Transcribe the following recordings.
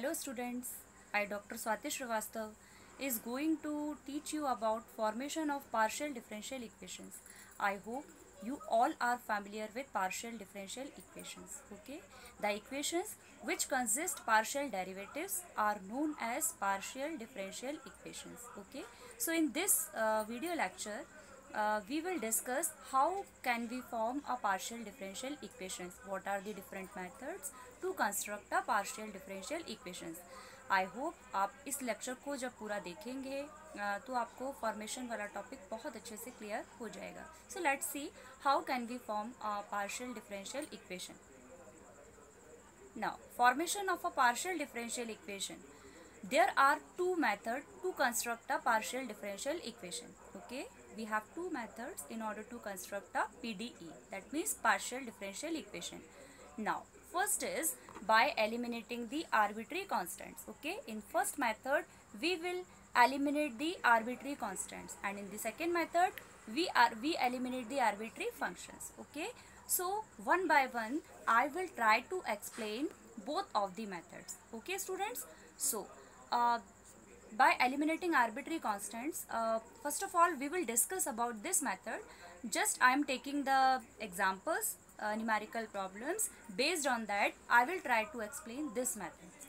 Hello students, I Dr. Swati Srivastav is going to teach you about formation of partial differential equations. I hope you all are familiar with partial differential equations. Okay, the equations which consist partial derivatives are known as partial differential equations. Okay, so in this video lecture we will discuss how can we form a partial differential equations, what are the different methods to construct a partial differential equations. I hope आप इस lecture को जब पूरा देखेंगे तो आपको formation वाला topic बहुत अच्छे से क्लियर हो जाएगा. So let's see how can we form a partial differential equation. Now formation of a partial differential equation. There are two methods to construct a partial differential equation. Okay, we have two methods in order to construct a PDE, that means partial differential equation. Now, first is by eliminating the arbitrary constants. Okay, in first method we will eliminate the arbitrary constants, and in the second method we eliminate the arbitrary functions. Okay, so one by one I will try to explain both of the methods. Okay students, so by eliminating arbitrary constants, first of all we will discuss about this method. Just I am taking the examples, numerical problems. Based on that I will try to explain this method.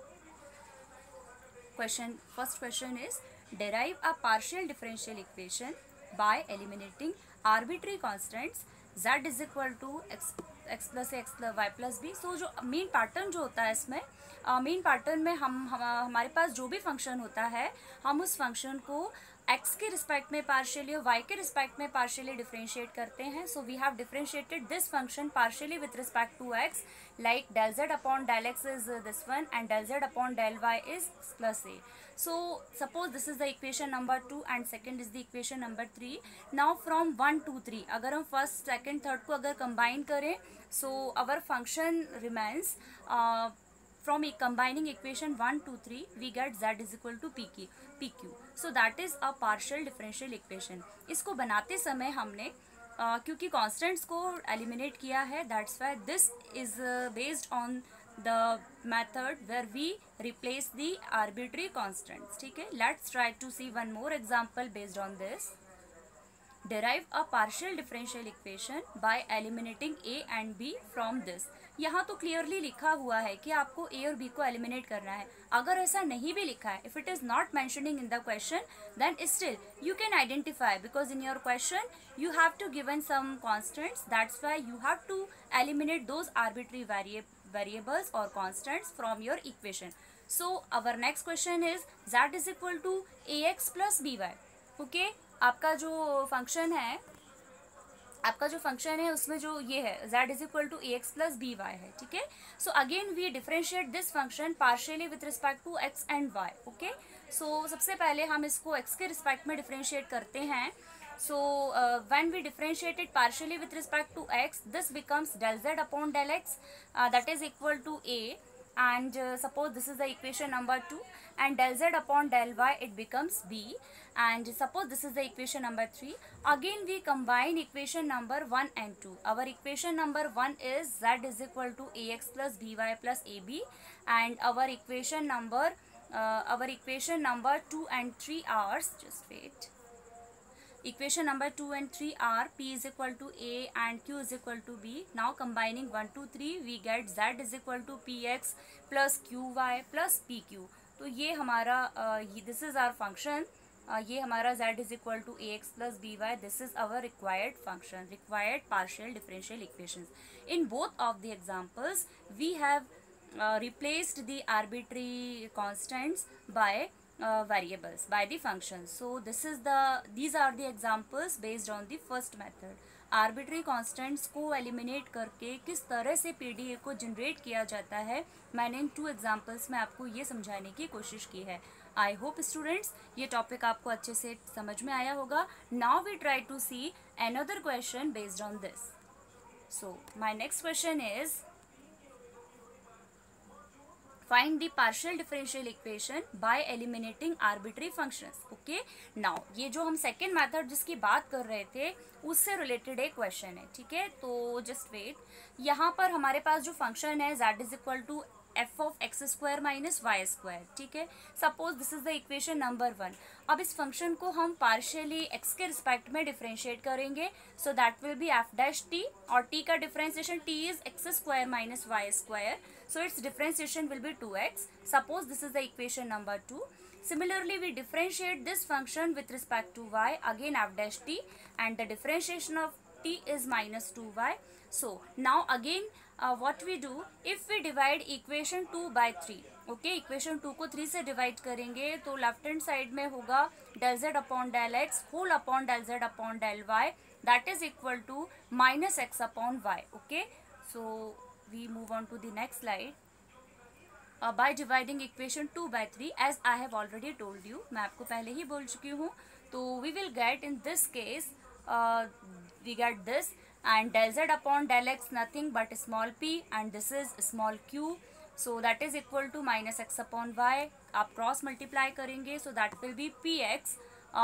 First question is, derive a partial differential equation by eliminating arbitrary constants z is equal to x plus a x plus y plus b. So जो main pattern जो होता है इसमें, main pattern में हमारे पास जो भी function होता है हम उस फंक्शन को x के रिस्पेक्ट में पार्शियली और y के रिस्पेक्ट में पार्शियली डिफरेंशिएट करते हैं. So we have differentiated this function partially with respect to x, like del z upon del x is this one and del z upon del y is x plus a. So suppose this is the equation number 2 and second is the equation number 3. Now from 1 to 3 अगर हम first second third को अगर combine करें, so our function remains from combining equation 1 to 3 we get z is equal to pq. So that is a partial differential equation. इसको बनाते समय हमने क्योंकि कांस्टेंट्स को एलिमिनेट किया है, that's why this is based on the method where we replace the arbitrary constants. ठीक है, let's try to see one more example based on this. Derive a partial differential equation by eliminating a and b from this. यहाँ तो clearly लिखा हुआ है कि आपको a और b को एलिमिनेट करना है. अगर ऐसा नहीं भी लिखा है, if it is not mentioning in the question, then still you can identify, because in your question you have to given some constants. That's why you have to eliminate those arbitrary variables or constants from your equation. So our next question is z is equal to ax plus by. Okay, आपका जो function है उसमें जो ये है z is equal to ax plus b y है. ठीक है, so again we differentiate this function partially with respect to x and y. Okay, so सबसे पहले हम इसको x के रिस्पेक्ट में डिफरेंशिएट करते हैं. So when we differentiated partially with respect to x, this becomes del z upon del x, that is equal to a, and suppose this is the equation number 2, and del z upon del y it becomes b, and suppose this is the equation number 3. Again we combine equation number 1 and 2. Our equation number 1 is z is equal to ax plus by plus ab, and our equation number 2 and 3 are, just wait, equation number 2 and 3 are p is equal to a and q is equal to b. Now combining 1 2 3 we get z is equal to px plus qy plus pq. तो ये हमारा this is our function, ये हमारा z is equal to ax plus by. This is our required function, required partial differential equations. In both of the examples we have replaced the arbitrary constants by variables, by the functions. So these are the examples based on the first method. Arbitrary constants को eliminate करके किस तरह से PDA को generate किया जाता है, मैंने इन 2 एग्जाम्पल्स में आपको ये समझाने की कोशिश की है. आई होप स्टूडेंट्स ये टॉपिक आपको अच्छे से समझ में आया होगा. Now we try to see another question based on this. So my next question is, find the partial differential equation by eliminating arbitrary functions. Okay, now ये जो हम सेकेंड मेथड जिसकी बात कर रहे थे उससे रिलेटेड एक क्वेश्चन है. ठीक है, तो जस्ट वेट, यहाँ पर हमारे पास जो फंक्शन है z is equal to f of x square minus y square, ठीक है। Suppose this is the equation number 1। अब इस फंक्शन को हम पार्शियली एक्स के रिस्पेक्ट में डिफरेंशिएट करेंगे, so that will be f dash t, और टी का differentiation t is x square minus y square, so its differentiation will be 2x. Suppose this is the equation number 2. Similarly, we differentiate this function with respect to y, again f dash t, and the differentiation of t is minus 2y. So now again what we do, if we divide equation 2 by 3, okay, equation 2 को 3 से divide करेंगे तो left hand side में होगा del z upon del x whole upon del z upon del y, that is equal to minus x upon y, okay. So we move on to the next slide. By dividing equation 2 by 3, as I have already told you, मैं आपको पहले ही बोल चुकी हूँ, तो we will get in this case we get this, and del z upon del x nothing but small p, and this is small q, so that is equal to minus x upon y. आप cross multiply करेंगे, so that will be px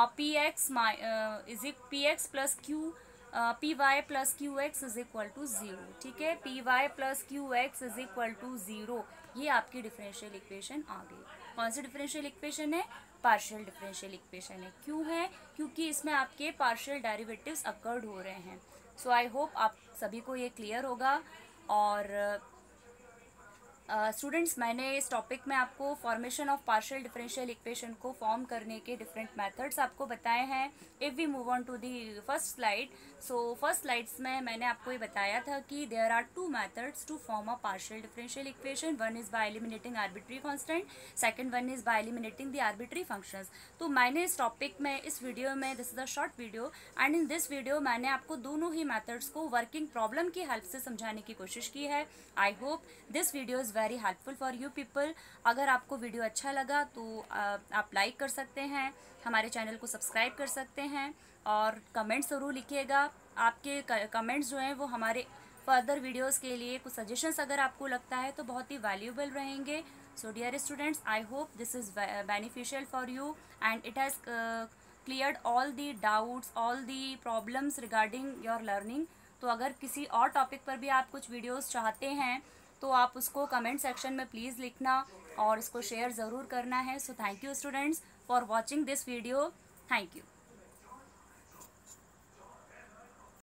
is px plus q p y plus q x is equal to 0, ठीक है। P y plus q x is equal to 0, ये आपकी differential equation आ गई। कौन सी डिफरेंशियल इक्वेशन है? पार्शियल डिफरेंशियल इक्वेशन है। क्यों है? क्योंकि इसमें आपके पार्शियल डेरिवेटिव्स अकर्ड हो रहे हैं। सो आई होप आप सभी को ये क्लियर होगा। और स्टूडेंट्स मैंने इस टॉपिक में आपको formation of partial differential equation को फॉर्म करने के डिफरेंट मेथड्स आपको बताए हैं। If we move on to the first slide, so first slides में मैंने आपको ये बताया था कि there are 2 methods to form a partial differential equation. One is by eliminating arbitrary constant, second one is by eliminating the arbitrary functions. तो मैंने इस टॉपिक में, इस वीडियो में, this is a short video, and in this video मैंने आपको दोनों ही मेथड्स को वर्किंग प्रॉब्लम की हेल्प से समझाने की कोशिश की है। I hope this video is very helpful for you people. अगर आपको वीडियो अच्छा लगा तो आप लाइक कर सकते हैं, हमारे चैनल को सब्सक्राइब कर सकते हैं, और कमेंट्स ज़रूर लिखिएगा। आपके कमेंट्स जो हैं वो हमारे फर्दर वीडियोस के लिए, कुछ सजेशंस अगर आपको लगता है तो बहुत ही वैल्यूएबल रहेंगे। So dear students, I hope this is beneficial for you and it has cleared all the doubts, all the problems regarding your learning. तो अगर किसी और टॉपिक पर भी आप कुछ वीडियोस चाहते हैं तो आप उसको कमेंट सेक्शन में प्लीज़ लिखना और इसको शेयर ज़रूर करना है। So thank you students for watching this video. Thank you.